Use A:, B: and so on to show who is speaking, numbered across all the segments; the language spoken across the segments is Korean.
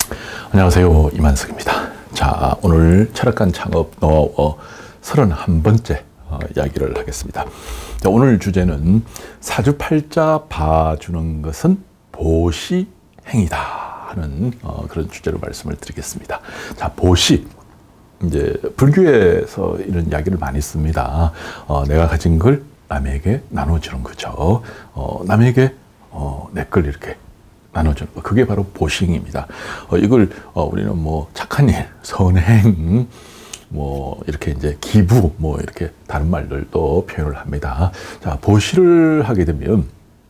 A: 안녕하세요, 이만석입니다. 자, 오늘 철학관 창업 노하우 31번째 이야기를 하겠습니다. 자, 오늘 주제는 사주팔자 봐주는 것은 보시행이다 하는 그런 주제로 말씀을 드리겠습니다. 자, 보시. 이제 불교에서 이런 이야기를 많이 씁니다. 내가 가진 걸 남에게 나눠주는 거죠. 남에게 내 걸 이렇게 나눠주는 거. 그게 바로 보시행입니다. 이걸 우리는 뭐 착한 일, 선행, 뭐 이렇게 이제 기부, 뭐 이렇게 다른 말들도 표현을 합니다. 자, 보시를 하게 되면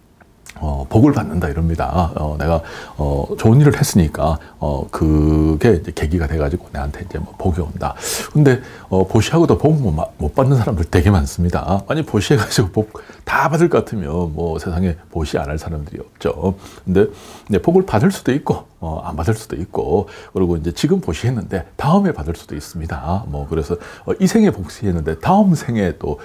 A: 복을 받는다 이럽니다. 내가 좋은 일을 했으니까 그게 이제 계기가 돼가지고 내한테 이제 뭐 복이 온다. 근데 보시하고도 복 못 받는 사람들 되게 많습니다. 아니 보시해가지고 복 다 받을 것 같으면 뭐 세상에 보시 안 할 사람들이 없죠. 근데 복을 받을 수도 있고 안 받을 수도 있고, 그리고 이제 지금 보시했는데 다음에 받을 수도 있습니다. 뭐 그래서 이 생에 복시했는데 다음 생에 또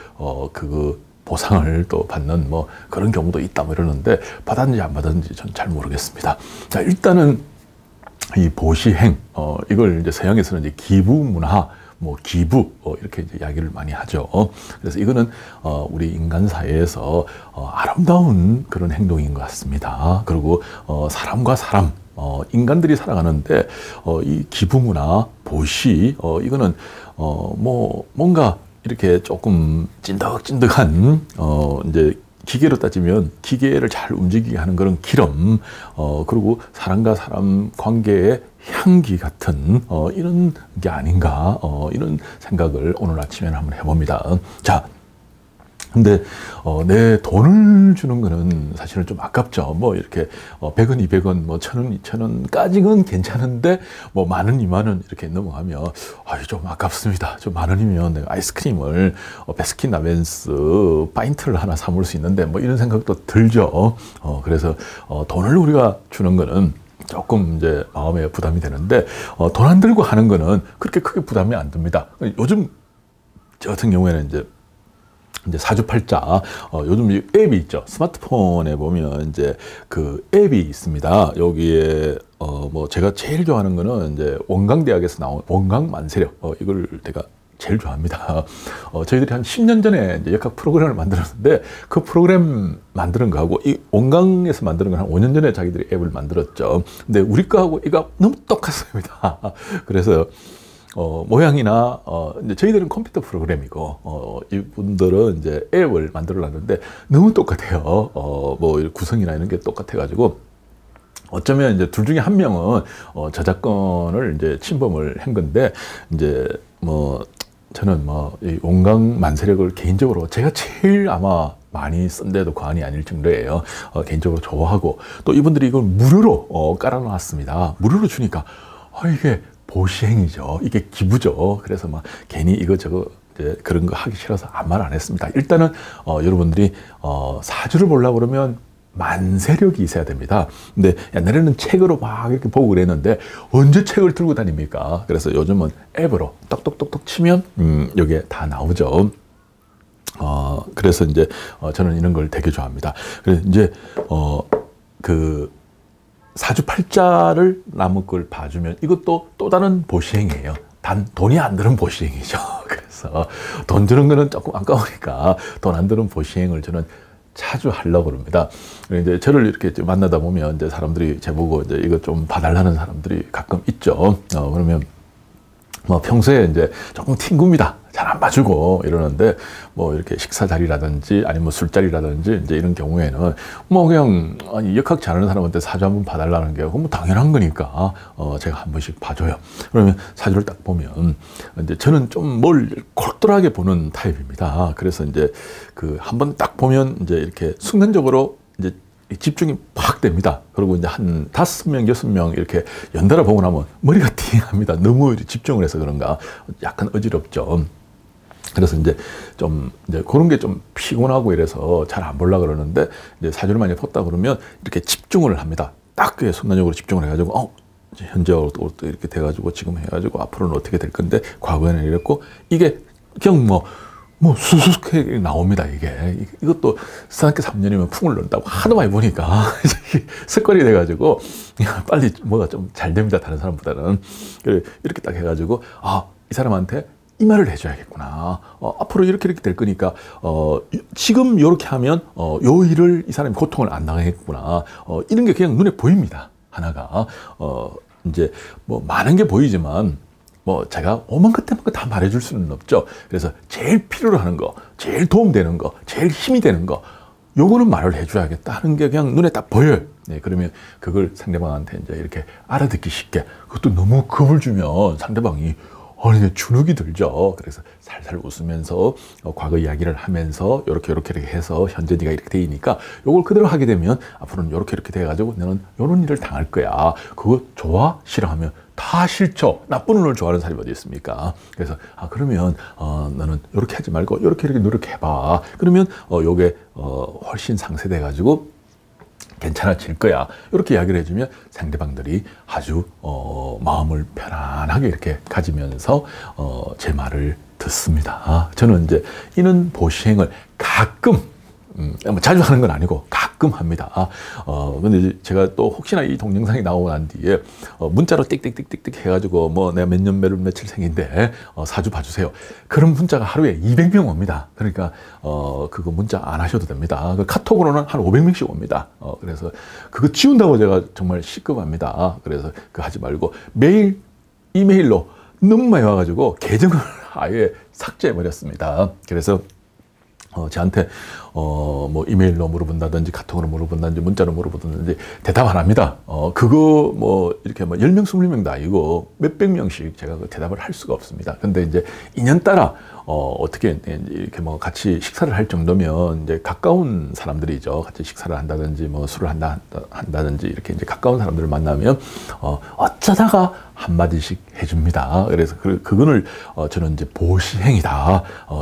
A: 보상을 또 받는 뭐 그런 경우도 있다 뭐 이러는데, 받았는지 안 받았는지 전 잘 모르겠습니다. 자, 일단은 이 보시행, 이걸 이제 서양에서는 이제 기부 문화, 뭐 기부 이렇게 이제 이야기를 많이 하죠. 그래서 이거는 우리 인간 사회에서 아름다운 그런 행동인 것 같습니다. 그리고 사람과 사람, 인간들이 살아가는데 이 기부 문화, 보시, 이거는 뭐 뭔가 이렇게 조금 찐득찐득한 이제 기계로 따지면 기계를 잘 움직이게 하는 그런 기름, 그리고 사람과 사람 관계의 향기 같은 이런 게 아닌가, 이런 생각을 오늘 아침에는 한번 해봅니다. 자, 근데 내 돈을 주는 거는 사실은 좀 아깝죠. 뭐 이렇게 100원, 200원, 뭐 1000원, 2000원까지는 괜찮은데 뭐 10,000원, 20,000원 이렇게 넘어가면 좀 아깝습니다. 좀 10,000원이면 내가 아이스크림을 베스킨라빈스 파인트를 하나 사 먹을 수 있는데 뭐 이런 생각도 들죠. 그래서 돈을 우리가 주는 거는 조금 이제 마음에 부담이 되는데, 돈 안 들고 하는 거는 그렇게 크게 부담이 안 듭니다. 요즘 저 같은 경우에는 이제 사주팔자, 요즘 앱이 있죠. 스마트폰에 보면 이제 그 앱이 있습니다. 여기에 뭐 제가 제일 좋아하는 거는 이제 원광대학에서 나온 원광만세력, 이걸 내가 제일 좋아합니다. 저희들이 한 10년 전에 이제 역학 프로그램을 만들었는데, 그 프로그램 만드는 거하고 이 원광에서 만드는 건 한 5년 전에 자기들이 앱을 만들었죠. 근데 우리 거하고 이거 너무 똑같습니다. 그래서 모양이나 이제 저희들은 컴퓨터 프로그램이고 이분들은 이제 앱을 만들어놨는데 너무 똑같아요. 뭐 구성이나 이런 게 똑같아가지고 어쩌면 이제 둘 중에 한 명은 저작권을 이제 침범을 한 건데, 이제 뭐 저는 뭐 이 원광만세력을 개인적으로 제가 제일 아마 많이 쓴 데도 과언이 아닐 정도예요. 개인적으로 좋아하고, 또 이분들이 이걸 무료로 깔아놨습니다. 무료로 주니까 이게 보시행이죠. 이게 기부죠. 그래서 막 괜히 이거저거 이제 그런 거 하기 싫어서 아무 말 안 했습니다. 일단은 여러분들이 사주를 보려고 그러면 만세력이 있어야 됩니다. 근데 옛날에는 책으로 막 이렇게 보고 그랬는데 언제 책을 들고 다닙니까? 그래서 요즘은 앱으로 똑똑똑똑 치면 여기에 다 나오죠. 그래서 이제 저는 이런 걸 되게 좋아합니다. 그래서 이제 그 사주팔자를 남의 걸 봐주면 이것도 또 다른 보시행이에요. 단 돈이 안 드는 보시행이죠. 그래서 돈 드는 거는 조금 아까우니까 돈 안 드는 보시행을 저는 자주 하려고 그럽니다. 이제 저를 이렇게 만나다 보면 이제 사람들이 제보고 이제 이거 좀 봐달라는 사람들이 가끔 있죠. 그러면 뭐 평소에 이제 조금 튕깁니다. 잘 안 봐주고 이러는데, 뭐 이렇게 식사 자리라든지 아니면 술자리라든지 이제 이런 경우에는 뭐 그냥 역학 잘하는 사람한테 사주 한번 봐달라는 게 뭐 당연한 거니까 제가 한 번씩 봐줘요. 그러면 사주를 딱 보면 이제 저는 좀 뭘 골똘하게 보는 타입입니다. 그래서 이제 그 한 번 딱 보면 이제 이렇게 순간적으로 이제 집중이 팍 됩니다. 그리고 이제 한 5명, 6명 이렇게 연달아 보고 나면 머리가 띵합니다. 너무 집중을 해서 그런가 약간 어지럽죠. 그래서 이제 좀 이제 그런 게 좀 피곤하고 이래서 잘 안 보려고 그러는데, 이제 사주를 많이 봤다 그러면 이렇게 집중을 합니다. 딱 그게 순간적으로 집중을 해가지고 현재로 또 이렇게 돼가지고 지금 해가지고 앞으로는 어떻게 될 건데 과거에는 이랬고, 이게 그냥 뭐 뭐 수수하게 나옵니다. 이것도 스산학교 3년이면 풍을 넣는다고 하도 많이 보니까 습관이 돼가지고 빨리 뭐가 좀 잘 됩니다. 다른 사람보다는. 이렇게 딱 해가지고 이 사람한테 이 말을 해줘야겠구나. 앞으로 이렇게 될 거니까 지금 이렇게 하면 요 일을 이 사람이 고통을 안 당하겠구나. 이런 게 그냥 눈에 보입니다. 하나가 이제 뭐 많은 게 보이지만 뭐 제가 오만 것 때문에 다 말해줄 수는 없죠. 그래서 제일 필요로 하는 거, 제일 도움되는 거, 제일 힘이 되는 거, 요거는 말을 해줘야겠다 하는 게 그냥 눈에 딱 보여요. 네, 그러면 그걸 상대방한테 이제 이렇게 알아듣기 쉽게, 그것도 너무 겁을 주면 상대방이 주눅이 들죠. 그래서 살살 웃으면서 과거 이야기를 하면서 요렇게 해서 현재 네가 이렇게 되니까 요걸 그대로 하게 되면 앞으로는 요렇게 돼가지고 너는 요런 일을 당할 거야. 그거 좋아? 싫어하면 다 싫죠. 나쁜 놈을 좋아하는 사람이 어디 있습니까? 그래서 그러면 너는 요렇게 하지 말고 요렇게 노력해봐. 그러면 요게 훨씬 상쇄돼 가지고 괜찮아질 거야. 이렇게 이야기를 해주면 상대방들이 아주 마음을 편안하게 이렇게 가지면서 제 말을 듣습니다. 저는 이제 이런 보시행을 가끔 뭐 자주 하는 건 아니고 가끔 합니다. 근데 제가 또 혹시나 이 동영상이 나오고 난 뒤에 문자로 띡띡띡띡 해가지고 뭐 내가 몇 년 며칠 생인데 사주 봐주세요. 그런 문자가 하루에 200명 옵니다. 그러니까 그거 문자 안 하셔도 됩니다. 그 카톡으로는 한 500명씩 옵니다. 그래서 그거 지운다고 제가 정말 시급합니다. 그래서 그거 하지 말고 매일 이메일로 너무 많이 와가지고 계정을 아예 삭제해버렸습니다. 그래서 저한테 뭐 이메일로 물어본다든지 카톡으로 물어본다든지 문자로 물어본다든지 대답 안 합니다. 그거 뭐 이렇게 뭐 10명, 20명도 아니고 몇백 명씩 제가 그 대답을 할 수가 없습니다. 근데 이제 인연따라 어떻게 이렇게 뭐 같이 식사를 할 정도면 이제 가까운 사람들이죠. 같이 식사를 한다든지 뭐 술을 한다든지 이렇게 이제 가까운 사람들을 만나면 어쩌다가 한마디씩 해줍니다. 그래서 그거를 저는 이제 보시행이다.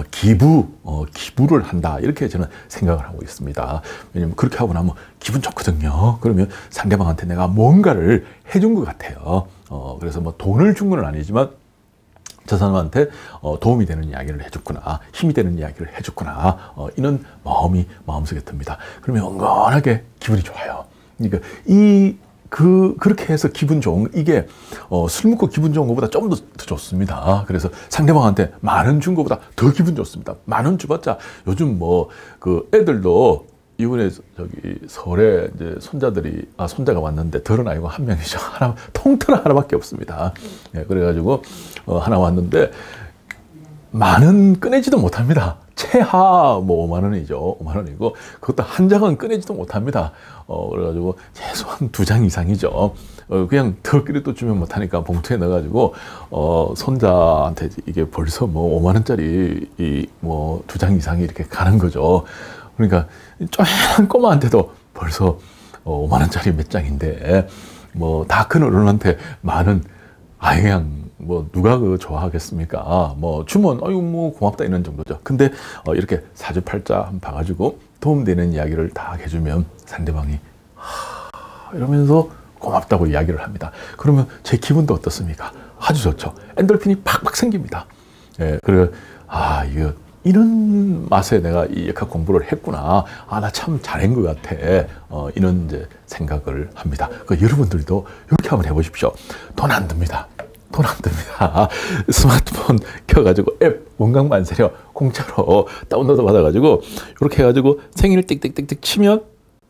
A: 기부를 한다. 이렇게 저는 생각을 하고 있습니다. 왜냐면 그렇게 하고 나면 기분 좋거든요. 그러면 상대방한테 내가 뭔가를 해준 것 같아요. 그래서 뭐 돈을 준 건 아니지만 저 사람한테 도움이 되는 이야기를 해줬구나, 힘이 되는 이야기를 해줬구나, 이런 마음이 마음속에 듭니다. 그러면 은근하게 기분이 좋아요. 그러니까 그렇게 해서 기분 좋은, 이게 술 먹고 기분 좋은 것보다 좀 더 좋습니다. 그래서 상대방한테 만 원 준 것보다 더 기분 좋습니다. 만 원 줘봤자 요즘 뭐 그 애들도 이번에 저기 설에 이제 손자가 왔는데 덜은 아니고 한 명이죠. 통틀어 하나밖에 없습니다. 예, 그래가지고 하나 왔는데 만 원 꺼내지도 못합니다. 최하 뭐 5만 원이죠. 5만 원이고 그것도 한 장은 꺼내지도 못합니다. 그래가지고 최소한 2장 이상이죠. 그냥 덜끼리 주면 못하니까 봉투에 넣어가지고 손자한테 이게 벌써 뭐 5만 원짜리 뭐 2장 이상이 이렇게 가는 거죠. 그러니까 쪼얀 꼬마한테도 벌써 5만 원짜리 몇 장인데 뭐 다 큰 어른한테 만 원, 그냥 뭐 누가 그거 좋아하겠습니까? 뭐 주면 뭐 고맙다 이런 정도죠. 근데 이렇게 사주팔자 한번 봐가지고 도움되는 이야기를 다 해주면 상대방이 이러면서 고맙다고 이야기를 합니다. 그러면 제 기분도 어떻습니까? 아주 좋죠. 엔돌핀이 팍팍 생깁니다. 예, 그리고 이거 이런 맛에 내가 이 역학 공부를 했구나. 나 참 잘한 것 같아. 이런 이제 생각을 합니다. 여러분들도 이렇게 한번 해보십시오. 돈 안 듭니다. 돈 안 듭니다. 스마트폰 켜가지고 앱 원광만세력 공짜로 다운로드 받아가지고 이렇게 해가지고 생일을 띡띡띡띡 치면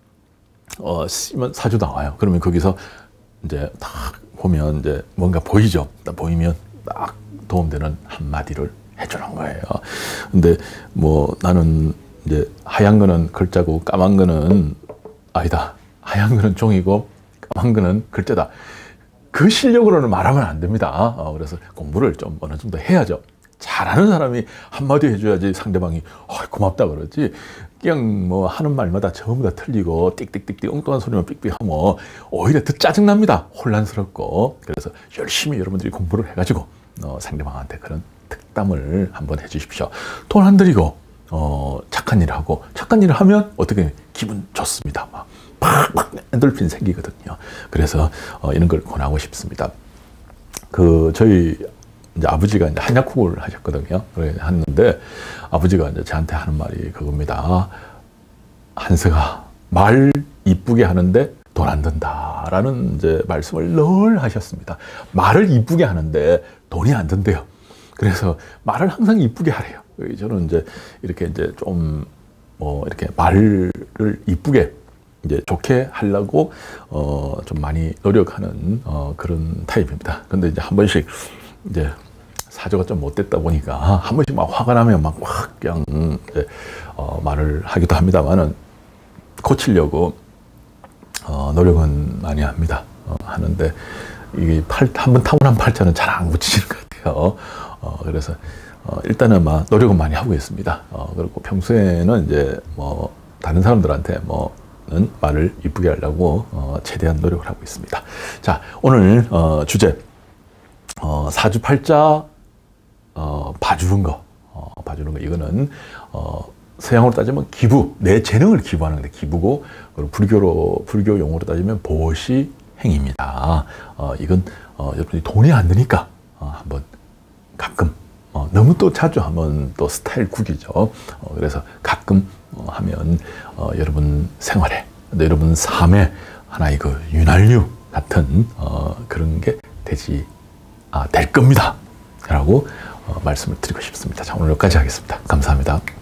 A: 사주 나와요. 그러면 거기서 이제 딱 보면 이제 뭔가 보이죠. 딱 보이면 딱 도움되는 한마디를 해주는 거예요. 근데 뭐 나는 이제 하얀 거는 글자고 까만 거는 아니다. 하얀 거는 종이고 까만 거는 글자다. 그 실력으로는 말하면 안 됩니다. 그래서 공부를 좀 어느 정도 해야죠. 잘하는 사람이 한마디 해줘야지 상대방이 고맙다 그러지. 그냥 뭐 하는 말마다 전부 다 틀리고 띡띡띡띡 엉뚱한 소리만 삑삑하면 오히려 더 짜증납니다. 혼란스럽고. 그래서 열심히 여러분들이 공부를 해가지고 상대방한테 그런 특담을 한번 해주십시오. 돈 안 들이고 착한 일을 하고, 착한 일을 하면 어떻게 기분 좋습니다. 막 팍팍 엔돌핀 생기거든요. 그래서 이런 걸 권하고 싶습니다. 저희 이제 아버지가 이제 한약국을 하셨거든요. 그래 했는데 아버지가 이제 저한테 하는 말이 그겁니다. 한서가 말 이쁘게 하는데 돈 안 든다라는 이제 말씀을 늘 하셨습니다. 말을 이쁘게 하는데 돈이 안 든대요. 그래서 말을 항상 이쁘게 하래요. 저는 이제 이렇게 이제 좀 이렇게 말을 이쁘게 이제 좋게 하려고 좀 많이 노력하는 그런 타입입니다. 근데 이제 한 번씩 이제 사조가 좀 못됐다 보니까 한 번씩 막 화가 나면 막 확 그냥 이제 말을 하기도 합니다만은 고치려고 노력은 많이 합니다. 하는데 이게 한번 타고난 팔자는 잘 안 고치는 것 같아요. 그래서 일단은 막 노력은 많이 하고 있습니다. 그리고 평소에는 이제 뭐 다른 사람들한테 는 말을 이쁘게 하려고 최대한 노력을 하고 있습니다. 자, 오늘 주제 사주팔자 봐주는 거 이거는 서양으로 따지면 기부, 내 재능을 기부하는 건데 기부고, 그리고 불교 용어로 따지면 보시행입니다. 이건 여러분이 돈이 안 드니까 한번 가끔 너무 또 자주 하면 또 스타일 국이죠. 그래서 가끔 하면 여러분 생활에, 여러분 삶에 하나의 그 윤활유 같은 그런 게 될 겁니다. 라고 말씀을 드리고 싶습니다. 자, 오늘 여기까지 하겠습니다. 감사합니다.